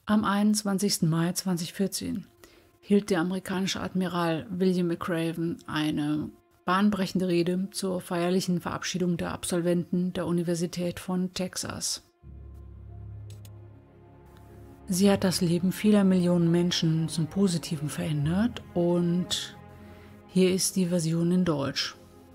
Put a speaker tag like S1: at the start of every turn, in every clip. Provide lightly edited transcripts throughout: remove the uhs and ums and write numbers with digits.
S1: Am 21. Mai 2014 hielt der amerikanische Admiral William McRaven eine bahnbrechende Rede zur feierlichen Verabschiedung der Absolventen der Universität von Texas. Sie hat das Leben vieler Millionen Menschen zum Positiven verändert und hier ist die Version in Deutsch.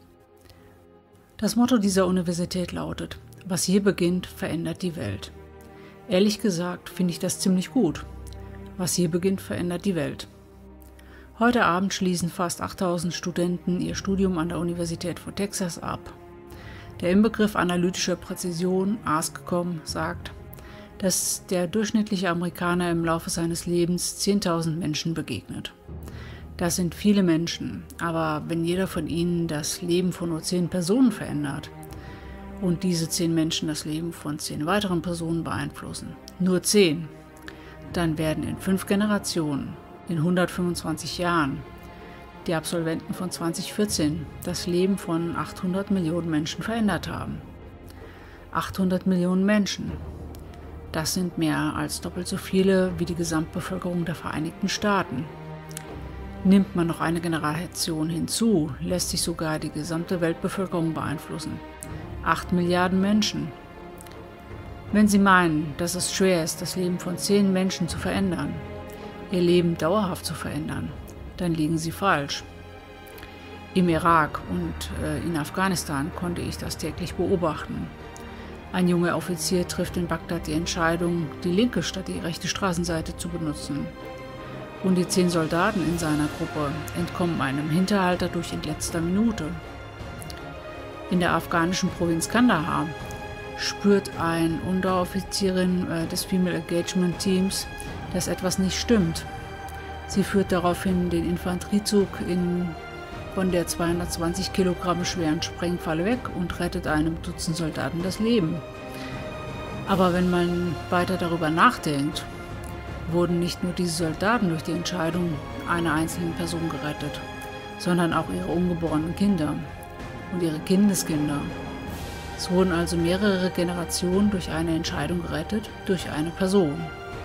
S1: Das Motto dieser Universität lautet: Was hier beginnt, verändert die Welt. Ehrlich gesagt finde ich das ziemlich gut. Was hier beginnt, verändert die Welt. Heute Abend schließen fast 8000 Studenten ihr Studium an der Universität von Texas ab. Der Inbegriff analytischer Präzision, ASCOM, sagt, dass der durchschnittliche Amerikaner im Laufe seines Lebens 10.000 Menschen begegnet. Das sind viele Menschen, aber wenn jeder von ihnen das Leben von nur 10 Personen verändert und diese 10 Menschen das Leben von 10 weiteren Personen beeinflussen, nur 10, dann werden in 5 Generationen, in 125 Jahren, die Absolventen von 2014 das Leben von 800 Millionen Menschen verändert haben. 800 Millionen Menschen. Das sind mehr als doppelt so viele wie die Gesamtbevölkerung der Vereinigten Staaten. Nimmt man noch eine Generation hinzu, lässt sich sogar die gesamte Weltbevölkerung beeinflussen. 8 Milliarden Menschen. Wenn Sie meinen, dass es schwer ist, das Leben von 10 Menschen zu verändern, ihr Leben dauerhaft zu verändern, dann liegen Sie falsch. Im Irak und in Afghanistan konnte ich das täglich beobachten. Ein junger Offizier trifft in Bagdad die Entscheidung, die linke statt die rechte Straßenseite zu benutzen. Und die 10 Soldaten in seiner Gruppe entkommen einem Hinterhalter durch in letzter Minute. In der afghanischen Provinz Kandahar spürt eine Unteroffizierin des Female Engagement Teams, dass etwas nicht stimmt. Sie führt daraufhin den Infanteriezug von der 220 Kilogramm schweren Sprengfalle weg und rettet einem Dutzend Soldaten das Leben. Aber wenn man weiter darüber nachdenkt, wurden nicht nur diese Soldaten durch die Entscheidung einer einzelnen Person gerettet, sondern auch ihre ungeborenen Kinder und ihre Kindeskinder. Es wurden also mehrere Generationen durch eine Entscheidung gerettet, durch eine Person.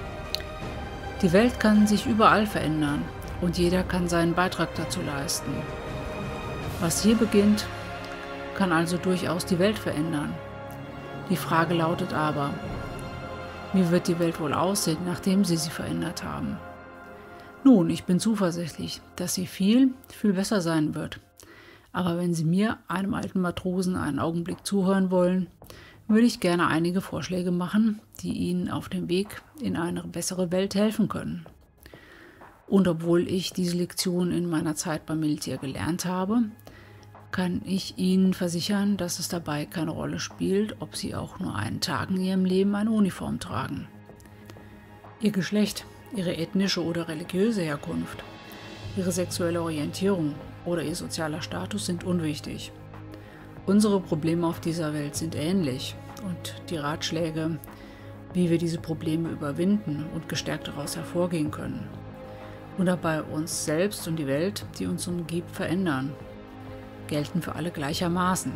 S1: Die Welt kann sich überall verändern und jeder kann seinen Beitrag dazu leisten. Was hier beginnt, kann also durchaus die Welt verändern. Die Frage lautet aber: Wie wird die Welt wohl aussehen, nachdem Sie sie verändert haben? Nun, ich bin zuversichtlich, dass sie viel, viel besser sein wird. Aber wenn Sie mir, einem alten Matrosen, einen Augenblick zuhören wollen, würde ich gerne einige Vorschläge machen, die Ihnen auf dem Weg in eine bessere Welt helfen können. Und obwohl ich diese Lektion in meiner Zeit beim Militär gelernt habe, kann ich Ihnen versichern, dass es dabei keine Rolle spielt, ob Sie auch nur einen Tag in Ihrem Leben eine Uniform tragen. Ihr Geschlecht, Ihre ethnische oder religiöse Herkunft, Ihre sexuelle Orientierung oder Ihr sozialer Status sind unwichtig. Unsere Probleme auf dieser Welt sind ähnlich und die Ratschläge, wie wir diese Probleme überwinden und gestärkt daraus hervorgehen können und dabei uns selbst und die Welt, die uns umgibt, verändern, gelten für alle gleichermaßen.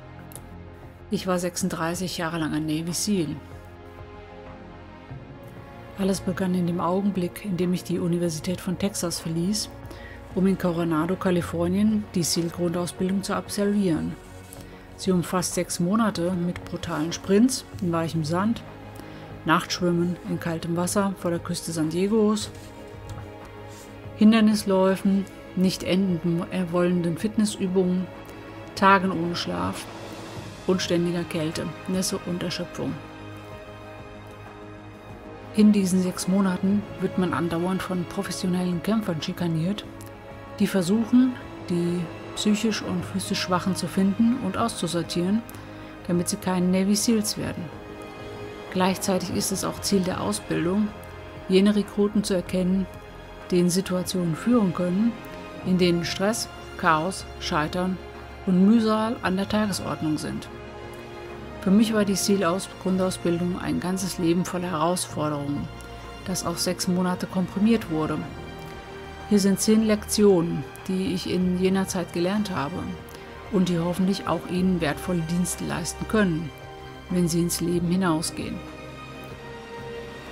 S1: Ich war 36 Jahre lang ein Navy SEAL. Alles begann in dem Augenblick, in dem ich die Universität von Texas verließ, um in Coronado, Kalifornien, die SEAL-Grundausbildung zu absolvieren. Sie umfasst 6 Monate mit brutalen Sprints in weichem Sand, Nachtschwimmen in kaltem Wasser vor der Küste San Diegos, Hindernisläufen, nicht enden wollenden Fitnessübungen, Tagen ohne Schlaf und ständiger Kälte, Nässe und Erschöpfung. In diesen 6 Monaten wird man andauernd von professionellen Kämpfern schikaniert, die versuchen, die psychisch und physisch Schwachen zu finden und auszusortieren, damit sie keine Navy SEALs werden. Gleichzeitig ist es auch Ziel der Ausbildung, jene Rekruten zu erkennen, die in Situationen führen können, in denen Stress, Chaos, Scheitern und Mühsal an der Tagesordnung sind. Für mich war die SEAL-Grundausbildung ein ganzes Leben voller Herausforderungen, das auf 6 Monate komprimiert wurde. Hier sind 10 Lektionen, die ich in jener Zeit gelernt habe und die hoffentlich auch Ihnen wertvolle Dienste leisten können, wenn Sie ins Leben hinausgehen.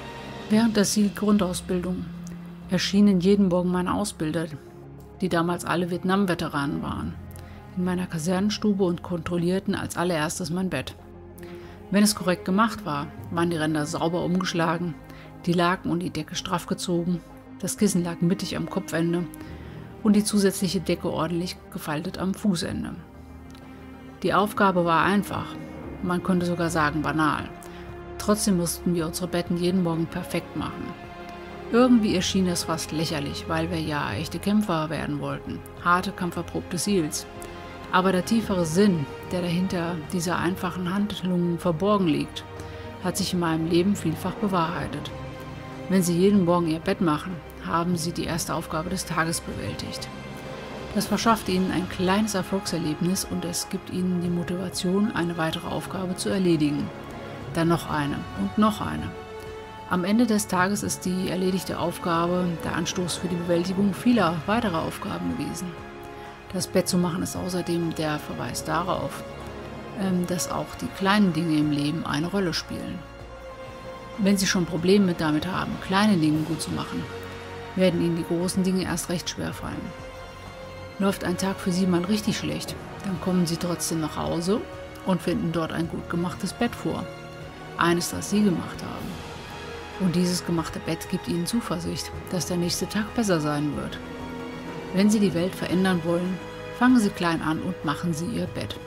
S1: Während der SEAL-Grundausbildung erschienen jeden Morgen meine Ausbilder, die damals alle Vietnam-Veteranen waren, in meiner Kasernenstube und kontrollierten als allererstes mein Bett. Wenn es korrekt gemacht war, waren die Ränder sauber umgeschlagen, die Laken und die Decke straff gezogen, das Kissen lag mittig am Kopfende und die zusätzliche Decke ordentlich gefaltet am Fußende. Die Aufgabe war einfach, man könnte sogar sagen banal. Trotzdem mussten wir unsere Betten jeden Morgen perfekt machen. Irgendwie erschien das fast lächerlich, weil wir ja echte Kämpfer werden wollten, harte, kampferprobte SEALs. Aber der tiefere Sinn, der dahinter dieser einfachen Handlungen verborgen liegt, hat sich in meinem Leben vielfach bewahrheitet. Wenn Sie jeden Morgen Ihr Bett machen, haben Sie die erste Aufgabe des Tages bewältigt. Das verschafft Ihnen ein kleines Erfolgserlebnis und es gibt Ihnen die Motivation, eine weitere Aufgabe zu erledigen. Dann noch eine und noch eine. Am Ende des Tages ist die erledigte Aufgabe der Anstoß für die Bewältigung vieler weiterer Aufgaben gewesen. Das Bett zu machen ist außerdem der Verweis darauf, dass auch die kleinen Dinge im Leben eine Rolle spielen. Wenn Sie schon Probleme damit haben, kleine Dinge gut zu machen, werden Ihnen die großen Dinge erst recht schwer fallen. Läuft ein Tag für Sie mal richtig schlecht, dann kommen Sie trotzdem nach Hause und finden dort ein gut gemachtes Bett vor. Eines, das Sie gemacht haben. Und dieses gemachte Bett gibt Ihnen Zuversicht, dass der nächste Tag besser sein wird. Wenn Sie die Welt verändern wollen, fangen Sie klein an und machen Sie Ihr Bett.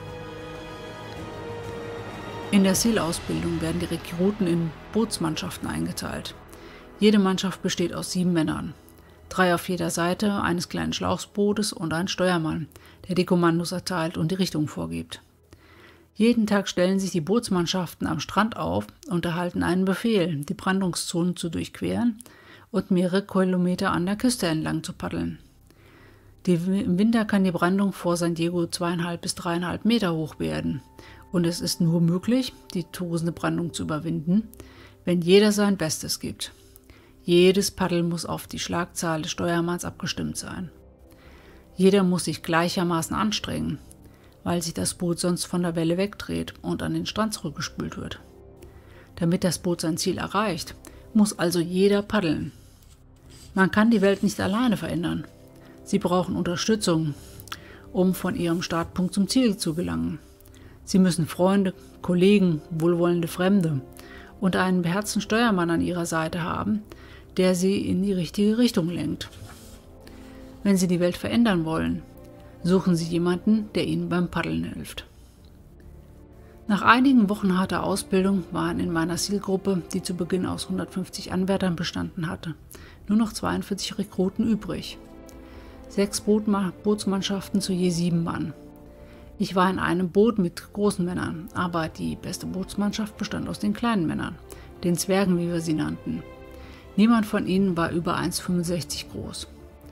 S1: In der SEAL-Ausbildung werden die Rekruten in Bootsmannschaften eingeteilt. Jede Mannschaft besteht aus 7 Männern. 3 auf jeder Seite eines kleinen Schlauchbootes und ein Steuermann, der die Kommandos erteilt und die Richtung vorgibt. Jeden Tag stellen sich die Bootsmannschaften am Strand auf und erhalten einen Befehl, die Brandungszonen zu durchqueren und mehrere Kilometer an der Küste entlang zu paddeln. Im Winter kann die Brandung vor San Diego 2,5 bis 3,5 Meter hoch werden und es ist nur möglich, die tosende Brandung zu überwinden, wenn jeder sein Bestes gibt. Jedes Paddel muss auf die Schlagzahl des Steuermanns abgestimmt sein. Jeder muss sich gleichermaßen anstrengen, weil sich das Boot sonst von der Welle wegdreht und an den Strand zurückgespült wird. Damit das Boot sein Ziel erreicht, muss also jeder paddeln. Man kann die Welt nicht alleine verändern. Sie brauchen Unterstützung, um von ihrem Startpunkt zum Ziel zu gelangen. Sie müssen Freunde, Kollegen, wohlwollende Fremde und einen beherzten Steuermann an ihrer Seite haben, der sie in die richtige Richtung lenkt. Wenn Sie die Welt verändern wollen, suchen Sie jemanden, der Ihnen beim Paddeln hilft. Nach einigen Wochen harter Ausbildung waren in meiner SEAL-Gruppe, die zu Beginn aus 150 Anwärtern bestanden hatte, nur noch 42 Rekruten übrig. 6 Bootsmannschaften zu je 7 Mann. Ich war in einem Boot mit großen Männern, aber die beste Bootsmannschaft bestand aus den kleinen Männern, den Zwergen, wie wir sie nannten. Niemand von ihnen war über 1,65 groß.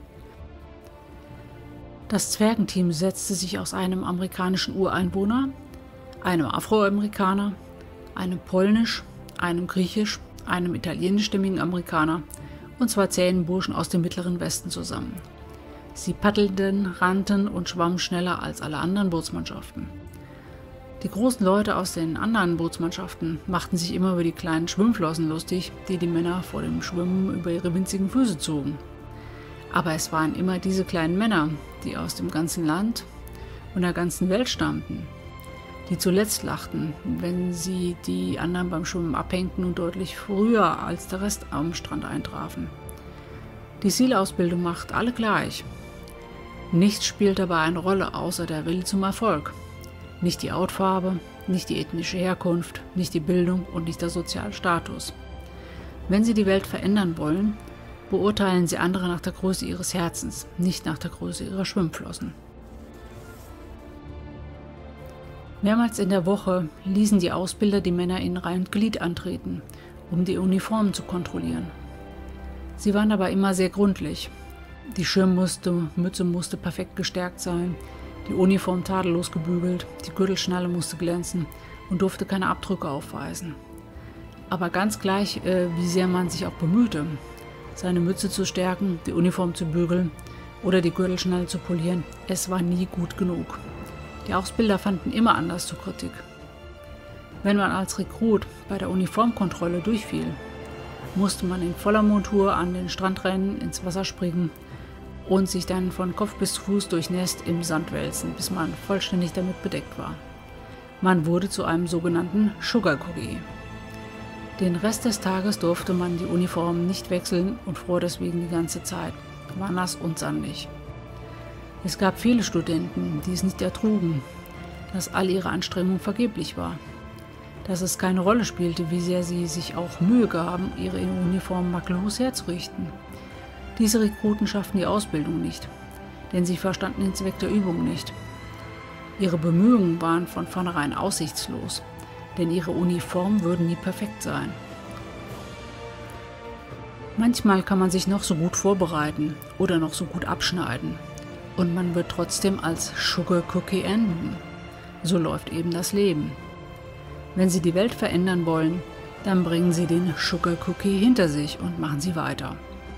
S1: Das Zwergenteam setzte sich aus einem amerikanischen Ureinwohner, einem Afroamerikaner, einem Polnisch, einem Griechisch, einem italienischstämmigen Amerikaner und 2 zähen Burschen aus dem Mittleren Westen zusammen. Sie paddelten, rannten und schwammen schneller als alle anderen Bootsmannschaften. Die großen Leute aus den anderen Bootsmannschaften machten sich immer über die kleinen Schwimmflossen lustig, die die Männer vor dem Schwimmen über ihre winzigen Füße zogen. Aber es waren immer diese kleinen Männer, die aus dem ganzen Land und der ganzen Welt stammten, die zuletzt lachten, wenn sie die anderen beim Schwimmen abhängten und deutlich früher als der Rest am Strand eintrafen. Die SEAL-Ausbildung macht alle gleich. Nichts spielt dabei eine Rolle, außer der Wille zum Erfolg. Nicht die Hautfarbe, nicht die ethnische Herkunft, nicht die Bildung und nicht der soziale Status. Wenn Sie die Welt verändern wollen, beurteilen Sie andere nach der Größe ihres Herzens, nicht nach der Größe ihrer Schwimmflossen. Mehrmals in der Woche ließen die Ausbilder die Männer in Reihe und Glied antreten, um die Uniformen zu kontrollieren. Sie waren aber immer sehr gründlich. Die Mütze musste perfekt gestärkt sein, die Uniform tadellos gebügelt, die Gürtelschnalle musste glänzen und durfte keine Abdrücke aufweisen. Aber ganz gleich, wie sehr man sich auch bemühte, seine Mütze zu stärken, die Uniform zu bügeln oder die Gürtelschnalle zu polieren, es war nie gut genug. Die Ausbilder fanden immer Anlass zur Kritik. Wenn man als Rekrut bei der Uniformkontrolle durchfiel, musste man in voller Montur an den Strand rennen, ins Wasser springen und sich dann von Kopf bis zu Fuß durchnässt im Sand wälzen, bis man vollständig damit bedeckt war. Man wurde zu einem sogenannten Sugar Cookie. Den Rest des Tages durfte man die Uniform nicht wechseln und fror deswegen die ganze Zeit. War nass und sandig. Es gab viele Studenten, die es nicht ertrugen, dass all ihre Anstrengung vergeblich war. Dass es keine Rolle spielte, wie sehr sie sich auch Mühe gaben, ihre Uniform makellos herzurichten. Diese Rekruten schafften die Ausbildung nicht, denn sie verstanden den Zweck der Übung nicht. Ihre Bemühungen waren von vornherein aussichtslos, denn ihre Uniformen würden nie perfekt sein. Manchmal kann man sich noch so gut vorbereiten oder noch so gut abschneiden und man wird trotzdem als Sugar Cookie enden. So läuft eben das Leben. Wenn Sie die Welt verändern wollen, dann bringen Sie den Sugar Cookie hinter sich und machen Sie weiter.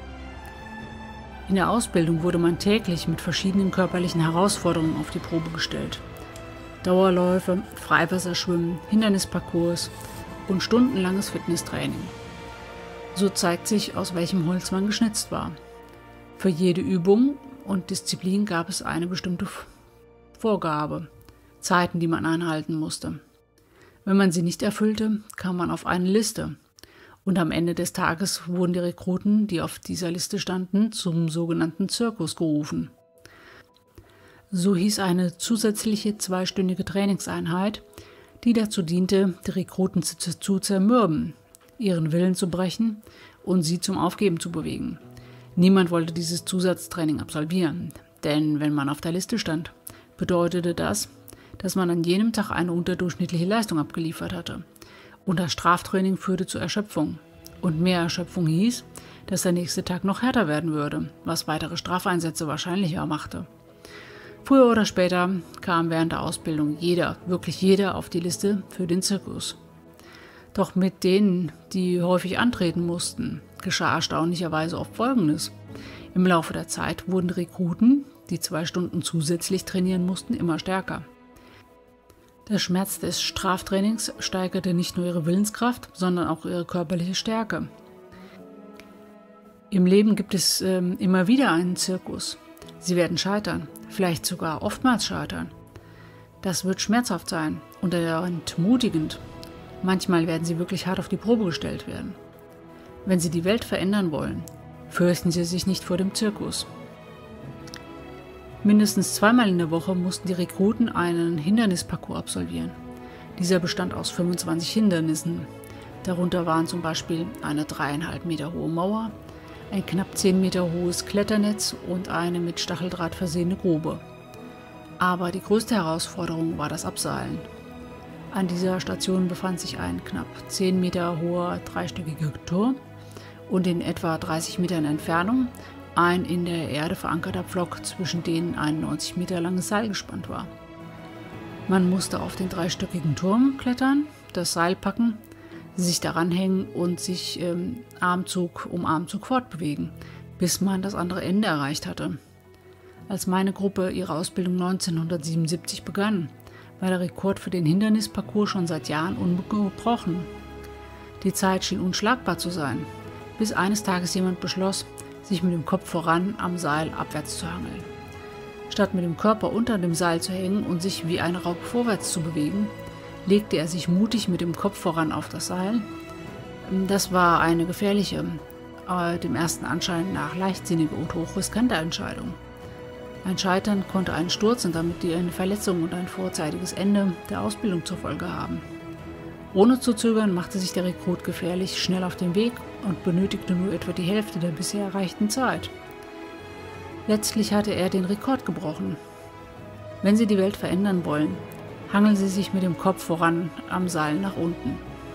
S1: In der Ausbildung wurde man täglich mit verschiedenen körperlichen Herausforderungen auf die Probe gestellt. Dauerläufe, Freiwasserschwimmen, Hindernisparcours und stundenlanges Fitnesstraining. So zeigt sich, aus welchem Holz man geschnitzt war. Für jede Übung und Disziplin gab es eine bestimmte Vorgabe, Zeiten, die man einhalten musste. Wenn man sie nicht erfüllte, kam man auf eine Liste. Und am Ende des Tages wurden die Rekruten, die auf dieser Liste standen, zum sogenannten Zirkus gerufen. So hieß eine zusätzliche 2-stündige Trainingseinheit, die dazu diente, die Rekruten zu zermürben, ihren Willen zu brechen und sie zum Aufgeben zu bewegen. Niemand wollte dieses Zusatztraining absolvieren, denn wenn man auf der Liste stand, bedeutete das, dass man an jenem Tag eine unterdurchschnittliche Leistung abgeliefert hatte. Und das Straftraining führte zur Erschöpfung. Und mehr Erschöpfung hieß, dass der nächste Tag noch härter werden würde, was weitere Strafeinsätze wahrscheinlicher machte. Früher oder später kam während der Ausbildung jeder, wirklich jeder, auf die Liste für den Zirkus. Doch mit denen, die häufig antreten mussten, geschah erstaunlicherweise oft Folgendes. Im Laufe der Zeit wurden die Rekruten, die 2 Stunden zusätzlich trainieren mussten, immer stärker. Der Schmerz des Straftrainings steigerte nicht nur ihre Willenskraft, sondern auch ihre körperliche Stärke. Im Leben gibt es immer wieder einen Zirkus. Sie werden scheitern, vielleicht sogar oftmals scheitern. Das wird schmerzhaft sein und entmutigend. Manchmal werden sie wirklich hart auf die Probe gestellt werden. Wenn sie die Welt verändern wollen, fürchten sie sich nicht vor dem Zirkus. Mindestens 2-mal in der Woche mussten die Rekruten einen Hindernisparcours absolvieren. Dieser bestand aus 25 Hindernissen. Darunter waren zum Beispiel eine 3,5 Meter hohe Mauer, ein knapp 10 Meter hohes Kletternetz und eine mit Stacheldraht versehene Grube. Aber die größte Herausforderung war das Abseilen. An dieser Station befand sich ein knapp 10 Meter hoher dreistöckiger Turm und in etwa 30 Metern Entfernung ein in der Erde verankerter Pflock, zwischen denen ein 90 Meter langes Seil gespannt war. Man musste auf den dreistöckigen Turm klettern, das Seil packen, sich daran hängen und sich Armzug um Armzug fortbewegen, bis man das andere Ende erreicht hatte. Als meine Gruppe ihre Ausbildung 1977 begann, war der Rekord für den Hindernisparcours schon seit Jahren ungebrochen. Die Zeit schien unschlagbar zu sein, bis eines Tages jemand beschloss, sich mit dem Kopf voran am Seil abwärts zu hangeln. Statt mit dem Körper unter dem Seil zu hängen und sich wie eine Raupe vorwärts zu bewegen, legte er sich mutig mit dem Kopf voran auf das Seil. Das war eine gefährliche, dem ersten Anschein nach leichtsinnige und hochriskante Entscheidung. Ein Scheitern konnte einen Sturz und damit eine Verletzung und ein vorzeitiges Ende der Ausbildung zur Folge haben. Ohne zu zögern machte sich der Rekrut gefährlich schnell auf den Weg und benötigte nur etwa die Hälfte der bisher erreichten Zeit. Letztlich hatte er den Rekord gebrochen. Wenn Sie die Welt verändern wollen, hangeln Sie sich mit dem Kopf voran am Seil nach unten.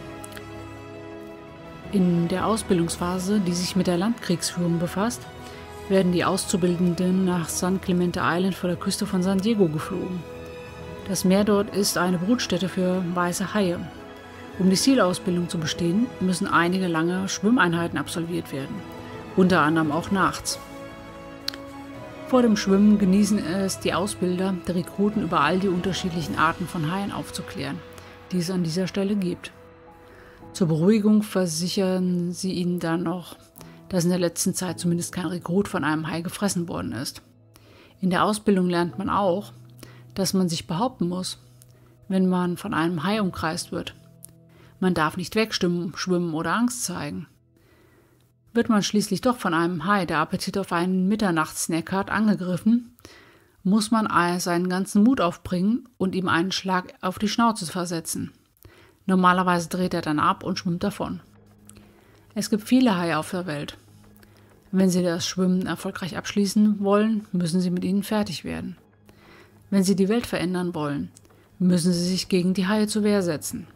S1: In der Ausbildungsphase, die sich mit der Landkriegsführung befasst, werden die Auszubildenden nach San Clemente Island vor der Küste von San Diego geflogen. Das Meer dort ist eine Brutstätte für weiße Haie. Um die SEAL-Ausbildung zu bestehen, müssen einige lange Schwimmeinheiten absolviert werden, unter anderem auch nachts. Vor dem Schwimmen genießen es die Ausbilder, die Rekruten über all die unterschiedlichen Arten von Haien aufzuklären, die es an dieser Stelle gibt. Zur Beruhigung versichern sie ihnen dann noch, dass in der letzten Zeit zumindest kein Rekrut von einem Hai gefressen worden ist. In der Ausbildung lernt man auch, dass man sich behaupten muss, wenn man von einem Hai umkreist wird. Man darf nicht wegschwimmen oder Angst zeigen. Wird man schließlich doch von einem Hai, der Appetit auf einen Mitternachtssnack hat, angegriffen, muss man seinen ganzen Mut aufbringen und ihm einen Schlag auf die Schnauze versetzen. Normalerweise dreht er dann ab und schwimmt davon. Es gibt viele Haie auf der Welt. Wenn Sie das Schwimmen erfolgreich abschließen wollen, müssen Sie mit ihnen fertig werden. Wenn Sie die Welt verändern wollen, müssen Sie sich gegen die Haie zur Wehr setzen.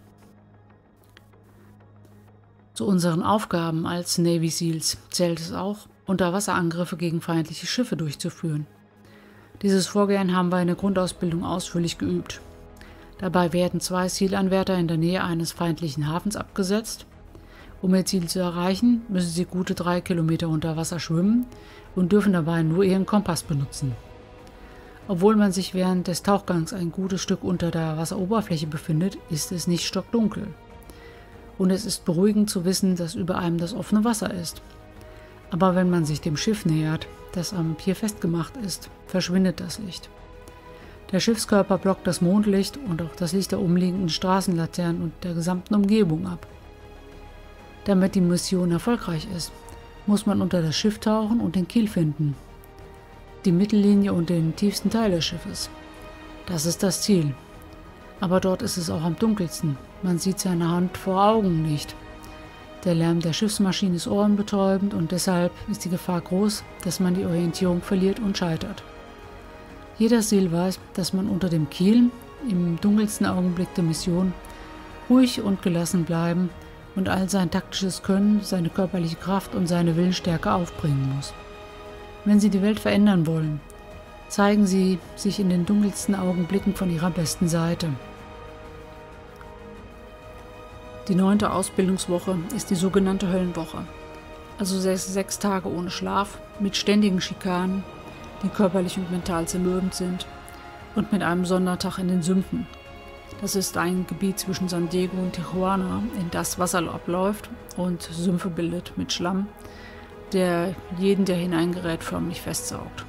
S1: Zu unseren Aufgaben als Navy Seals zählt es auch, Unterwasserangriffe gegen feindliche Schiffe durchzuführen. Dieses Vorgehen haben wir in der Grundausbildung ausführlich geübt. Dabei werden 2 Zielanwärter in der Nähe eines feindlichen Hafens abgesetzt. Um ihr Ziel zu erreichen, müssen sie gute 3 Kilometer unter Wasser schwimmen und dürfen dabei nur ihren Kompass benutzen. Obwohl man sich während des Tauchgangs ein gutes Stück unter der Wasseroberfläche befindet, ist es nicht stockdunkel. Und es ist beruhigend zu wissen, dass über einem das offene Wasser ist. Aber wenn man sich dem Schiff nähert, das am Pier festgemacht ist, verschwindet das Licht. Der Schiffskörper blockt das Mondlicht und auch das Licht der umliegenden Straßenlaternen und der gesamten Umgebung ab. Damit die Mission erfolgreich ist, muss man unter das Schiff tauchen und den Kiel finden. Die Mittellinie und den tiefsten Teil des Schiffes. Das ist das Ziel. Aber dort ist es auch am dunkelsten. Man sieht seine Hand vor Augen nicht. Der Lärm der Schiffsmaschine ist ohrenbetäubend und deshalb ist die Gefahr groß, dass man die Orientierung verliert und scheitert. Jeder Seal weiß, dass man unter dem Kiel, im dunkelsten Augenblick der Mission, ruhig und gelassen bleiben und all sein taktisches Können, seine körperliche Kraft und seine Willensstärke aufbringen muss. Wenn Sie die Welt verändern wollen, zeigen Sie sich in den dunkelsten Augenblicken von Ihrer besten Seite. Die 9. Ausbildungswoche ist die sogenannte Höllenwoche, also 6 Tage ohne Schlaf, mit ständigen Schikanen, die körperlich und mental zermürbend sind, und mit einem Sondertag in den Sümpfen. Das ist ein Gebiet zwischen San Diego und Tijuana, in das Wasser abläuft und Sümpfe bildet mit Schlamm, der jeden, der hineingerät, förmlich festsaugt.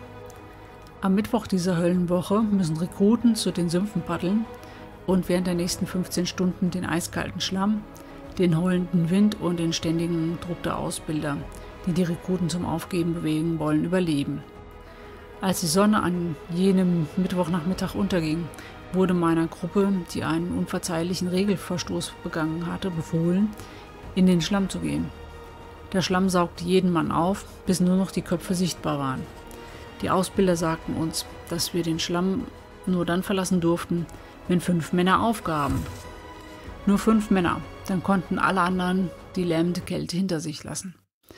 S1: Am Mittwoch dieser Höllenwoche müssen Rekruten zu den Sümpfen paddeln und während der nächsten 15 Stunden den eiskalten Schlamm, den heulenden Wind und den ständigen Druck der Ausbilder, die die Rekruten zum Aufgeben bewegen wollen, überleben. Als die Sonne an jenem Mittwochnachmittag unterging, wurde meiner Gruppe, die einen unverzeihlichen Regelverstoß begangen hatte, befohlen, in den Schlamm zu gehen. Der Schlamm saugte jeden Mann auf, bis nur noch die Köpfe sichtbar waren. Die Ausbilder sagten uns, dass wir den Schlamm nur dann verlassen durften, wenn 5 Männer aufgaben. Nur 5 Männer, dann konnten alle anderen die lähmende Kälte hinter sich lassen.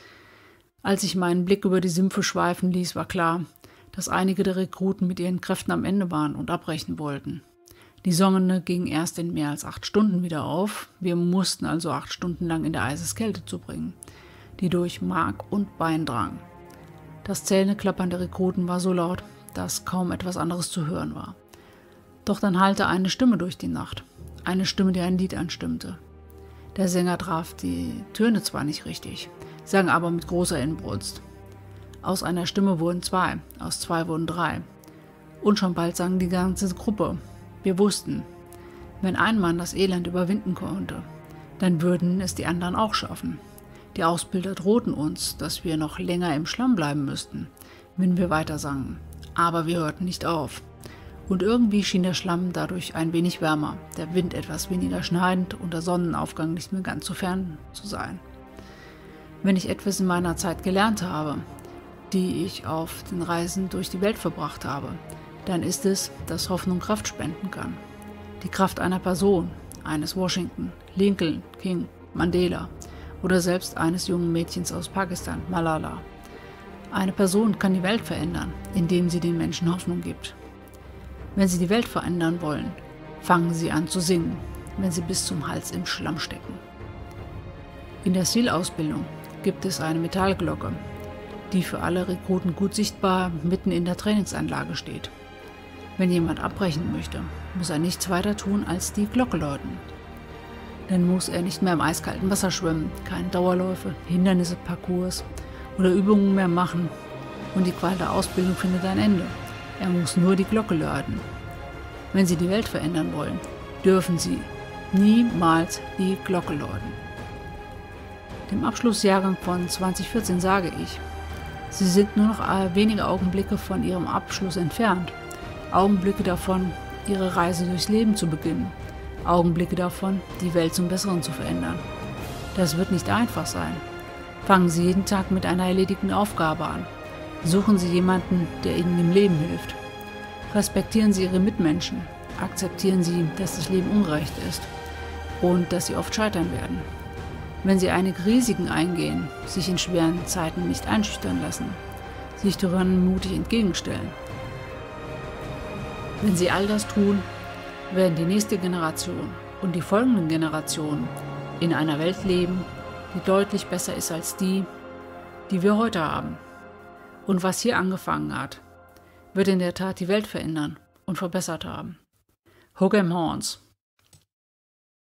S1: Als ich meinen Blick über die Sümpfe schweifen ließ, war klar, dass einige der Rekruten mit ihren Kräften am Ende waren und abbrechen wollten. Die Sonne ging erst in mehr als 8 Stunden wieder auf. Wir mussten also 8 Stunden lang in der Eiseskälte zubringen, die durch Mark und Bein drang. Das Zähneklappern der Rekruten war so laut, dass kaum etwas anderes zu hören war. Doch dann hallte eine Stimme durch die Nacht. Eine Stimme, die ein Lied anstimmte. Der Sänger traf die Töne zwar nicht richtig, sang aber mit großer Inbrunst. Aus einer Stimme wurden 2, aus 2 wurden 3. Und schon bald sang die ganze Gruppe. Wir wussten, wenn ein Mann das Elend überwinden konnte, dann würden es die anderen auch schaffen. Die Ausbilder drohten uns, dass wir noch länger im Schlamm bleiben müssten, wenn wir weiter sangen. Aber wir hörten nicht auf. Und irgendwie schien der Schlamm dadurch ein wenig wärmer, der Wind etwas weniger schneidend und der Sonnenaufgang nicht mehr ganz so fern zu sein. Wenn ich etwas in meiner Zeit gelernt habe, die ich auf den Reisen durch die Welt verbracht habe, dann ist es, dass Hoffnung Kraft spenden kann. Die Kraft einer Person, eines Washington, Lincoln, King, Mandela oder selbst eines jungen Mädchens aus Pakistan, Malala. Eine Person kann die Welt verändern, indem sie den Menschen Hoffnung gibt. Wenn Sie die Welt verändern wollen, fangen Sie an zu singen, wenn Sie bis zum Hals im Schlamm stecken. In der SEAL-Ausbildung gibt es eine Metallglocke, die für alle Rekruten gut sichtbar mitten in der Trainingsanlage steht. Wenn jemand abbrechen möchte, muss er nichts weiter tun, als die Glocke läuten. Dann muss er nicht mehr im eiskalten Wasser schwimmen, keine Dauerläufe, Hindernisse, Parcours oder Übungen mehr machen und die Qual der Ausbildung findet ein Ende. Er muss nur die Glocke läuten. Wenn Sie die Welt verändern wollen, dürfen Sie niemals die Glocke läuten. Dem Abschlussjahrgang von 2014 sage ich, Sie sind nur noch wenige Augenblicke von Ihrem Abschluss entfernt. Augenblicke davon, Ihre Reise durchs Leben zu beginnen. Augenblicke davon, die Welt zum Besseren zu verändern. Das wird nicht einfach sein. Fangen Sie jeden Tag mit einer erledigten Aufgabe an. Suchen Sie jemanden, der Ihnen im Leben hilft. Respektieren Sie Ihre Mitmenschen. Akzeptieren Sie, dass das Leben ungerecht ist und dass Sie oft scheitern werden. Wenn Sie einige Risiken eingehen, sich in schweren Zeiten nicht einschüchtern lassen, sich daran mutig entgegenstellen. Wenn Sie all das tun, werden die nächste Generation und die folgenden Generationen in einer Welt leben, die deutlich besser ist als die, die wir heute haben. Und was hier angefangen hat, wird in der Tat die Welt verändern und verbessert haben. Hook 'em Horns.